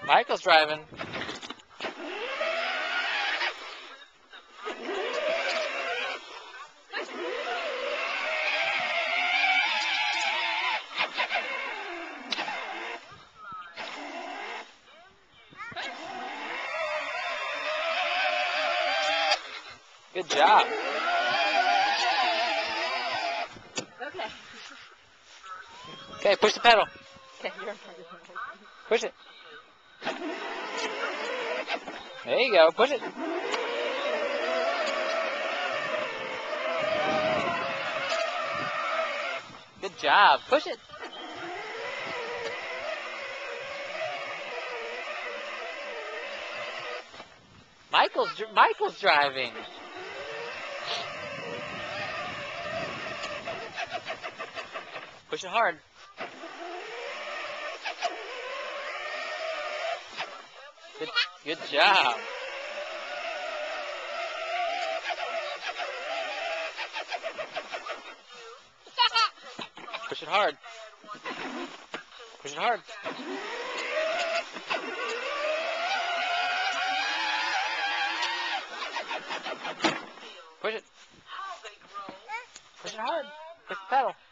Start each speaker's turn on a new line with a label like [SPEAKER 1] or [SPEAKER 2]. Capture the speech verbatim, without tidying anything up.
[SPEAKER 1] Michael's driving. Good job.
[SPEAKER 2] Okay.
[SPEAKER 1] Okay, push the pedal.
[SPEAKER 2] Okay, you're
[SPEAKER 1] Push it. There you go. Push it. Good job. Push it. Michael's Michael's driving. Push it hard. Good, good job. Push it hard. Push it hard. Push it. Push it hard. Push the pedal.